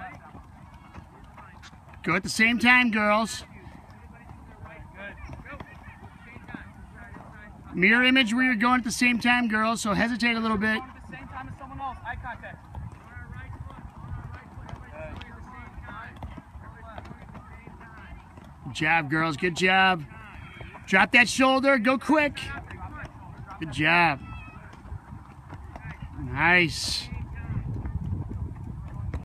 Go at the same time, girls. Mirror image where you're going at the same time, girls, so hesitate a little bit. Same time as someone else. Eye contact. Good job, girls. Good job. Drop that shoulder. Go quick. Good job. Nice.